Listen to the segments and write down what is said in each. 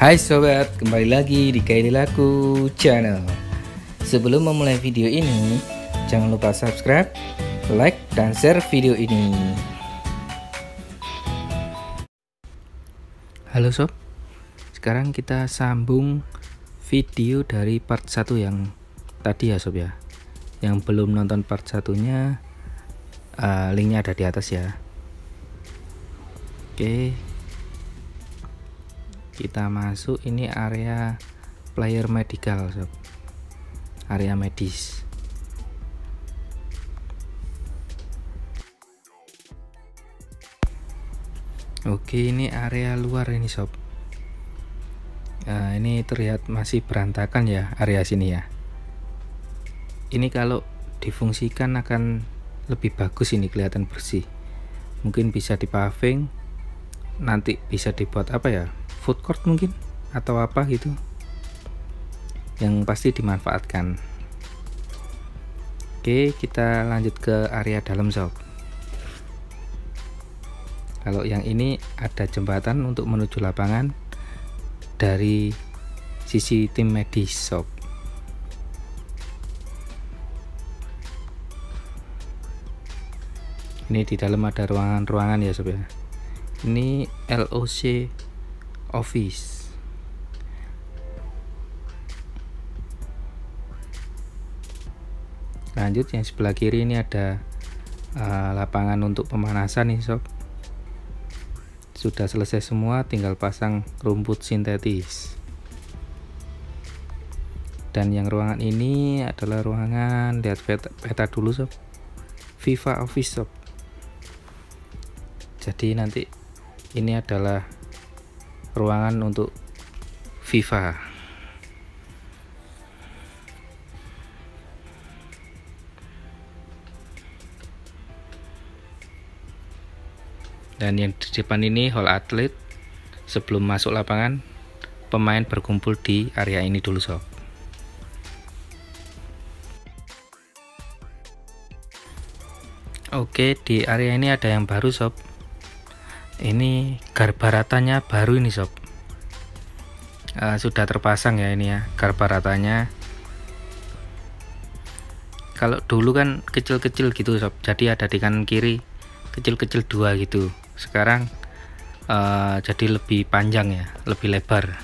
Hai sobat, kembali lagi di Kaililaku Channel. Sebelum memulai video ini, jangan lupa subscribe, like, dan share video ini. Halo sob, sekarang kita sambung video dari part 1 yang tadi ya sob ya. Yang belum nonton part 1-nya, linknya ada di atas ya. Oke, kita masuk. Ini area player medical sob, area medis. Oke, ini area luar ini sob. Ini terlihat masih berantakan ya area sini ya. Ini kalau difungsikan akan lebih bagus, ini kelihatan bersih. Mungkin bisa di paving, nanti bisa dibuat apa ya, food court mungkin atau apa gitu, yang pasti dimanfaatkan. Oke, kita lanjut ke area dalam sob. Kalau yang ini ada jembatan untuk menuju lapangan dari sisi tim medis sob. Ini di dalam ada ruangan-ruangan ya sob ya. Ini LOC office. Lanjut yang sebelah kiri ini ada lapangan untuk pemanasan nih sob. Sudah selesai semua, tinggal pasang rumput sintetis. Dan yang ruangan ini adalah ruangan, lihat peta dulu sob, FIFA office sob. Jadi nanti ini adalah ruangan untuk FIFA. Dan yang di depan ini hall atlet. Sebelum masuk lapangan, pemain berkumpul di area ini dulu sob. Oke, di area ini ada yang baru sob. Ini garbaratanya baru ini sob. Sudah terpasang ya ini ya garbaratanya. Kalau dulu kan kecil-kecil gitu sob, jadi ada di kanan kiri kecil-kecil dua gitu. Sekarang jadi lebih panjang ya, lebih lebar.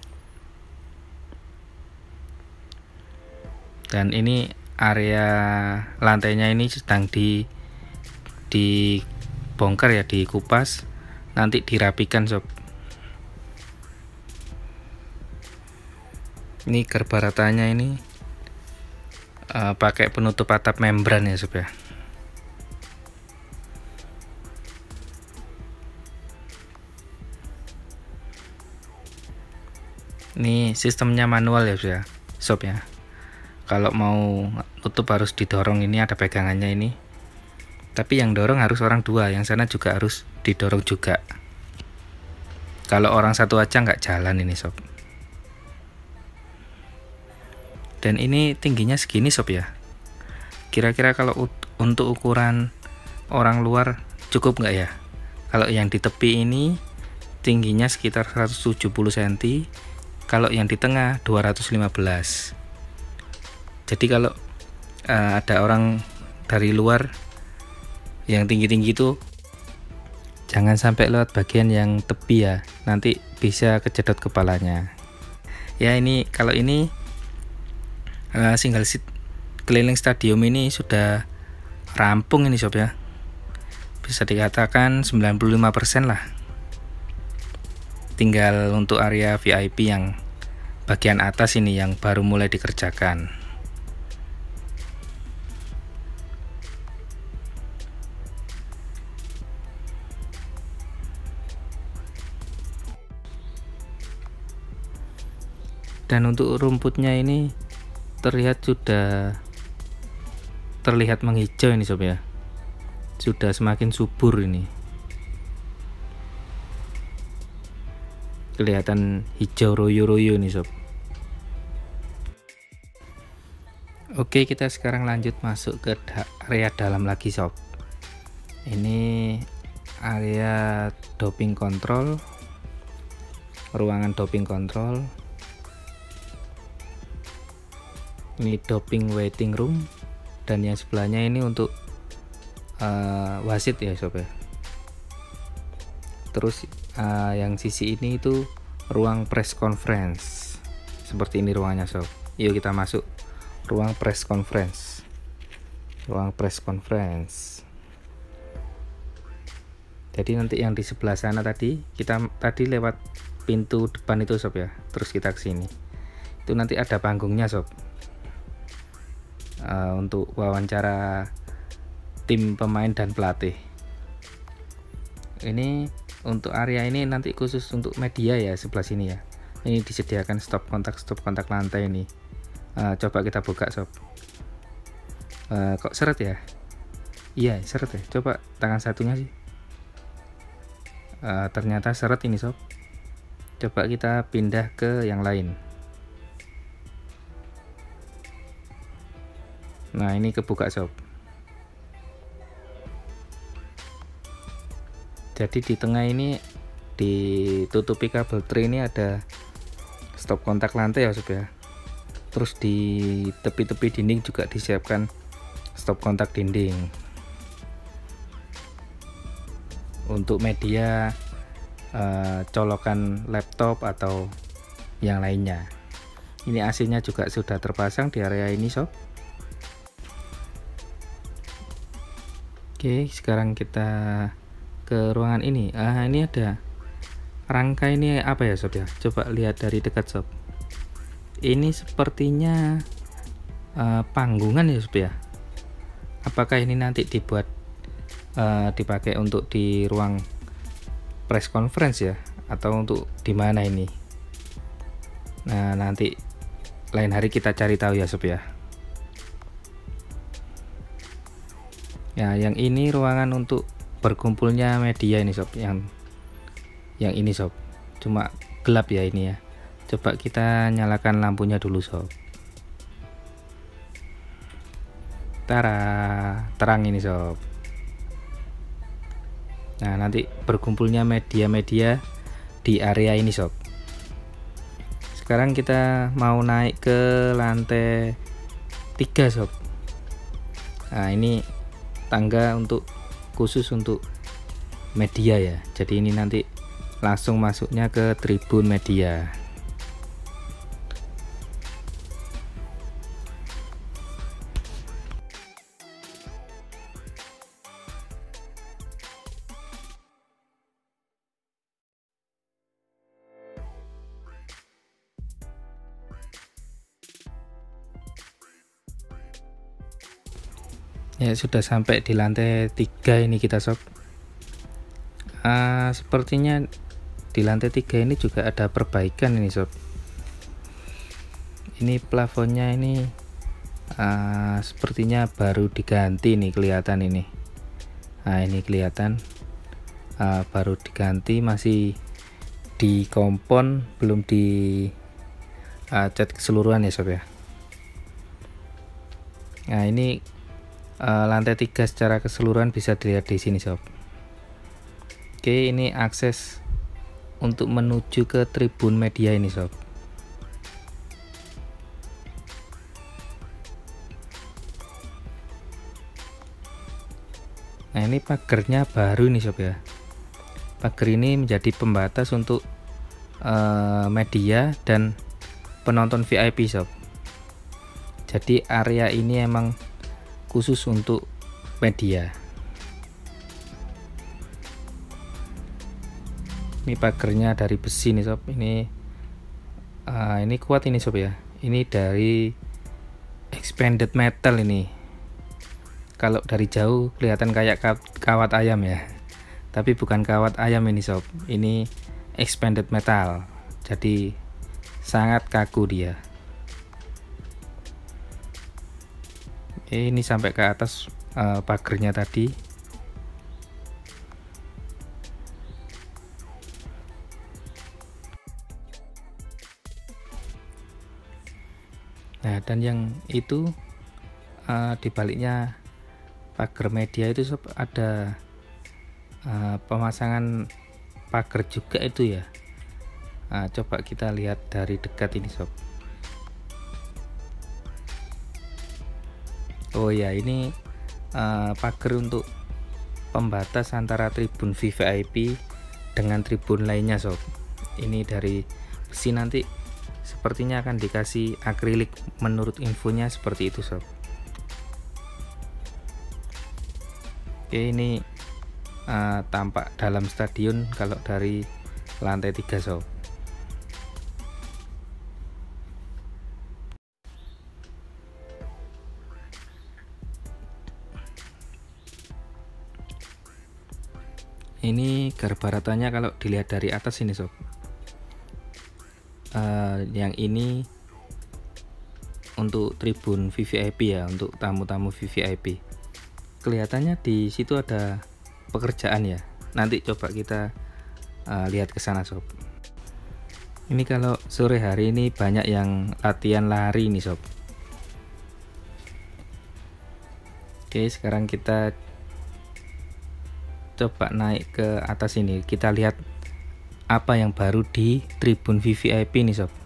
Dan ini area lantainya ini sedang dibongkar ya, dikupas, nanti dirapikan sob. Ini garbaratanya ini pakai penutup atap membran ya sob ya. Ini sistemnya manual ya sob ya. Kalau mau tutup harus didorong, ini ada pegangannya ini. Tapi yang dorong harus orang dua, yang sana juga harus didorong juga. Kalau orang satu aja nggak jalan ini sob. Dan ini tingginya segini sob ya. Kira-kira kalau untuk ukuran orang luar cukup nggak ya? Kalau yang di tepi ini tingginya sekitar 170 cm. Kalau yang di tengah 215. Jadi kalau ada orang dari luar yang tinggi-tinggi itu jangan sampai lewat bagian yang tepi ya, nanti bisa kejedot kepalanya. Ya ini kalau ini single seat keliling stadium ini sudah rampung ini sob ya. Bisa dikatakan 95% lah. Tinggal untuk area VIP yang bagian atas ini yang baru mulai dikerjakan. Dan untuk rumputnya ini sudah terlihat menghijau ini sob ya. Sudah semakin subur ini. Kelihatan hijau royo-royo nih sob. Oke, kita sekarang lanjut masuk ke area dalam lagi sob. Ini area doping control. ruangan doping control. Ini doping waiting room, dan yang sebelahnya ini untuk wasit ya sob ya. Terus yang sisi ini itu ruang press conference. Seperti ini ruangnya sob. Yuk kita masuk ruang press conference. Ruang press conference. Jadi nanti yang di sebelah sana tadi, kita tadi lewat pintu depan itu sob ya, terus kita ke sini. Itu nanti ada panggungnya sob. Untuk wawancara tim pemain dan pelatih. Ini untuk area ini nanti khusus untuk media ya, sebelah sini ya. Ini disediakan stop kontak lantai ini. Coba kita buka sob. Kok seret ya? Iya seret ya. Coba tangan satunya sih. Ternyata seret ini sob. Coba kita pindah ke yang lain. Nah ini kebuka sob. Jadi di tengah ini ditutupi kabel tray, ini ada stop kontak lantai ya sob ya. Terus di tepi-tepi dinding juga disiapkan stop kontak dinding untuk media, colokan laptop atau yang lainnya. Ini AC-nya juga sudah terpasang di area ini sob. Oke, sekarang kita ke ruangan ini. Ini ada rangka, ini apa ya sob ya? Coba lihat dari dekat sob. Ini sepertinya panggungan ya sob ya. Apakah ini nanti dibuat dipakai untuk di ruang press conference ya, atau untuk di mana ini? Nah nanti lain hari kita cari tahu ya sob ya. Ya yang ini ruangan untuk berkumpulnya media ini sob, yang ini sob, cuma gelap ya ini ya. Coba kita nyalakan lampunya dulu sob. Tara, terang ini sob. Nah nanti berkumpulnya media-media di area ini sob. Sekarang kita mau naik ke lantai 3 sob. Nah ini tangga untuk khusus untuk media ya. Jadi ini nanti langsung masuknya ke tribun media. Ya sudah sampai di lantai 3 ini kita sob. Sepertinya di lantai 3 ini juga ada perbaikan ini sob. Ini plafonnya ini sepertinya baru diganti nih, kelihatan ini. Nah ini kelihatan baru diganti, masih di kompon, belum di cat keseluruhan ya sob ya. Nah ini lantai 3 secara keseluruhan bisa dilihat di sini sob. Oke, ini akses untuk menuju ke tribun media ini sob. Nah ini pagarnya baru nih sob ya. Pagar ini menjadi pembatas untuk media dan penonton VIP sob. Jadi area ini emang khusus untuk media. Ini pagarnya dari besi nih sob. Ini kuat ini sob ya. Ini dari expanded metal ini. Kalau dari jauh kelihatan kayak kawat ayam ya, tapi bukan kawat ayam ini sob. Ini expanded metal, jadi sangat kaku dia. Ini sampai ke atas pagarnya tadi. Nah dan yang itu di baliknya pagar media itu sob, ada pemasangan pagar juga itu ya. Coba kita lihat dari dekat ini sob. Oh ya, ini pagar untuk pembatas antara tribun VVIP dengan tribun lainnya sob. Ini dari besi, nanti sepertinya akan dikasih akrilik menurut infonya seperti itu sob. Oke, ini tampak dalam stadion kalau dari lantai 3 sob. Ini garbaratannya kalau dilihat dari atas ini sob. Yang ini untuk tribun VVIP ya, untuk tamu-tamu VVIP. Kelihatannya di situ ada pekerjaan ya. Nanti coba kita lihat ke sana sob. Ini kalau sore hari ini banyak yang latihan lari nih sob. Oke, sekarang kita coba naik ke atas ini, kita lihat apa yang baru di tribun VVIP nih sob.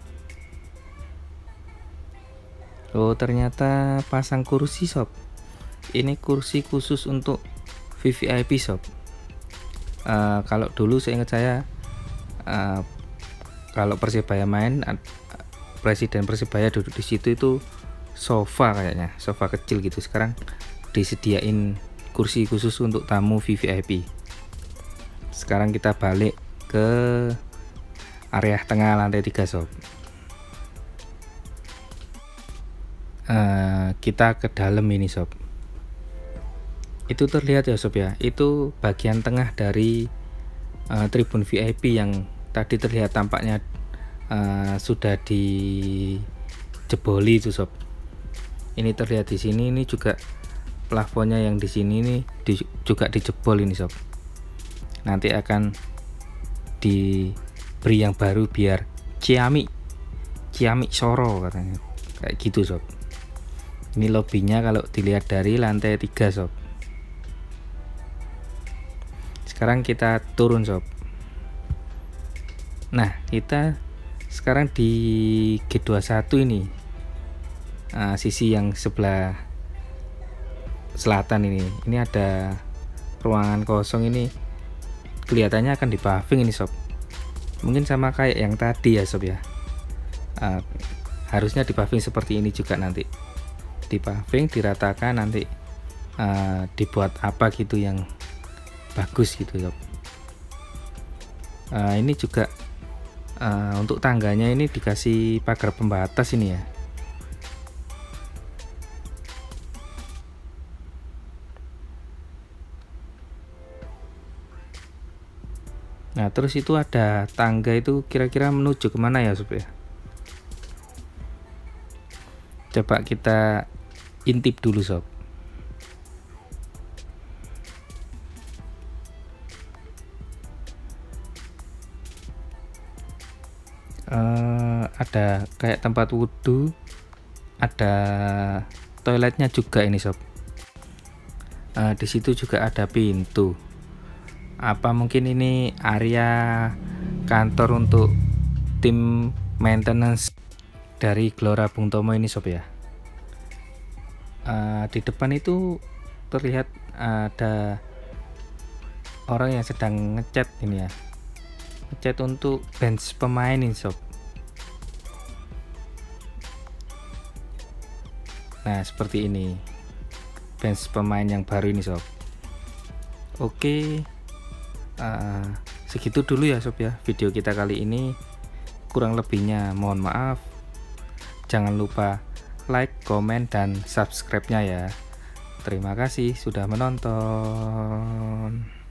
Oh, ternyata pasang kursi sob. Ini kursi khusus untuk VVIP sob. Kalau dulu seingat saya, kalau Persebaya main, presiden Persebaya duduk di situ itu sofa, kayaknya sofa kecil gitu. Sekarang disediain kursi khusus untuk tamu VVIP. Sekarang kita balik ke area tengah lantai 3 sob. Kita ke dalam ini sob. Itu terlihat ya sob ya, itu bagian tengah dari tribun VIP yang tadi terlihat tampaknya sudah dijeboli itu sob. Ini terlihat di sini, ini juga plafonnya yang di sini ini juga dijebol ini sob. Nanti akan diberi yang baru biar ciamik soro katanya, kayak gitu sob. Ini lobbynya kalau dilihat dari lantai 3 sob. Sekarang kita turun sob. Nah, kita sekarang di G21 ini, sisi yang sebelah selatan ini ada ruangan kosong. Ini kelihatannya akan dipaving ini sob. Mungkin sama kayak yang tadi ya sob ya. Harusnya dipaving seperti ini juga, nanti dipaving, diratakan, nanti dibuat apa gitu yang bagus gitu sob. Ini juga untuk tangganya ini dikasih pagar pembatas ini ya. Nah, terus itu ada tangga, itu kira-kira menuju kemana ya sob ya? Coba kita intip dulu sob. Ada kayak tempat wudhu, ada toiletnya juga ini sob. Di situ juga ada pintu. Apa mungkin ini area kantor untuk tim maintenance dari Gelora Bung Tomo ini sob ya. Di depan itu terlihat ada orang yang sedang ngecat ini ya, ngecat untuk bench pemain ini sob. Nah, seperti ini bench pemain yang baru ini sob. Oke, segitu dulu ya sob ya video kita kali ini. Kurang lebihnya mohon maaf. Jangan lupa like, komen, dan subscribe-nya ya. Terima kasih sudah menonton.